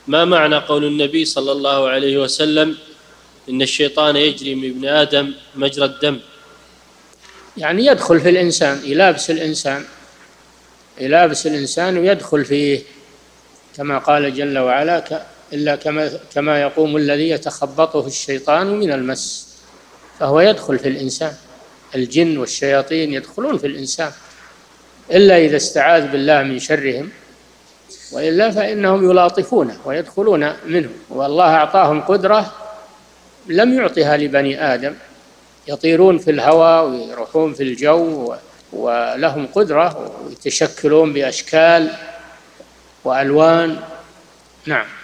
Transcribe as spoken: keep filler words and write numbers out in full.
ما معنى قول النبي صلى الله عليه وسلم إن الشيطان يجري من ابن آدم مجرى الدم؟ يعني يدخل في الإنسان، يلابس الإنسان يلابس الإنسان ويدخل فيه، كما قال جل وعلا: إلا كما, كما يقوم الذي يتخبطه الشيطان من المس. فهو يدخل في الإنسان، الجن والشياطين يدخلون في الإنسان إلا إذا استعاذ بالله من شرهم، وإلا فإنهم يلاطفونه ويدخلون منه. والله أعطاهم قدرة لم يعطها لبني آدم، يطيرون في الهواء ويروحون في الجو، ولهم قدرة ويتشكلون بأشكال وألوان. نعم.